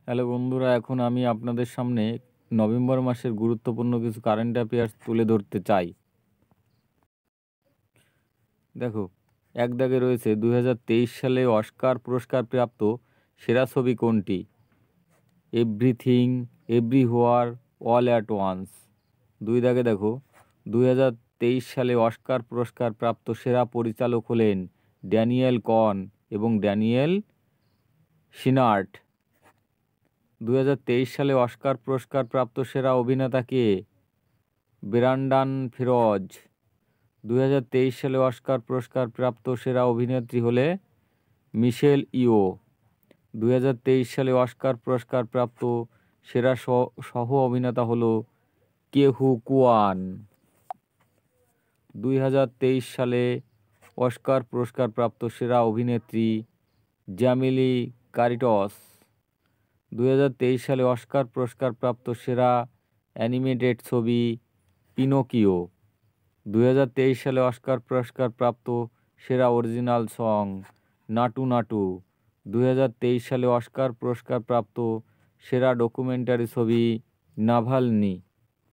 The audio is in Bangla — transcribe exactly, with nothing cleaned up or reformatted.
হ্যালো বন্ধুরা, এখন আমি আপনাদের সামনে নভেম্বর মাসের গুরুত্বপূর্ণ কিছু কারেন্ট অ্যাফেয়ার্স তুলে ধরতে চাই। দেখো, এক দাগে রয়েছে দুই হাজার তেইশ সালে অস্কার পুরস্কার প্রাপ্ত সেরা ছবি কোনটি? Everything, everywhere, all at once. দুই দাগে দেখো, দুই হাজার তেইশ সালে অস্কার পুরস্কার প্রাপ্ত সেরা পরিচালক হলেন ড্যানিয়েল কন এবং ড্যানিয়েল সিনার্ট। দুই হাজার তেইশ সালে অস্কার পুরস্কার প্রাপ্ত সেরা অভিনেতা কে? Brandon phrase. দুই হাজার তেইশ সালে অস্কার পুরস্কার প্রাপ্ত সেরা অভিনেত্রী হলে মিশেল ইও। দুই হাজার তেইশ সালে অস্কার পুরস্কার প্রাপ্ত সেরা সহ অভিনেতা হলো কেহু কুয়ান। দুই হাজার তেইশ সালে অস্কার পুরস্কার প্রাপ্ত সেরা অভিনেত্রী জ্যামিলি কারিটস। দুই হাজার তেইশ সালে অস্কার পুরস্কার প্রাপ্ত সেরা অ্যানিমেটেড ছবি পিনোকিও। দুই হাজার তেইশ সালে অস্কার পুরস্কার প্রাপ্ত সেরা অরিজিনাল সং নাটু নাটু। দুই হাজার তেইশ সালে অস্কার পুরস্কার প্রাপ্ত সেরা ডকুমেন্টারি ছবি নাভালনি।